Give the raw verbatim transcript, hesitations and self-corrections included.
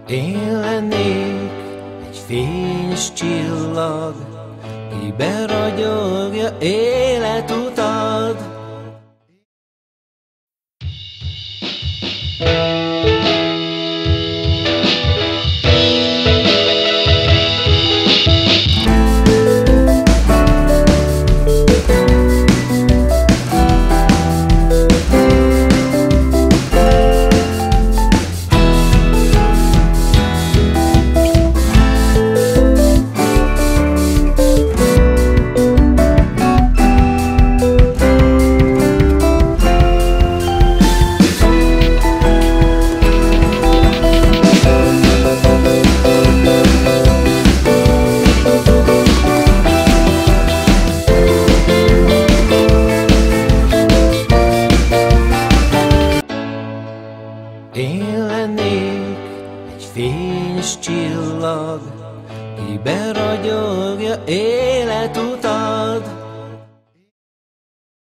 Én lennék egy fényes csillag, ki beragyogja életutad. Én lennék egy fényes csillag, ki beragyogja életutat.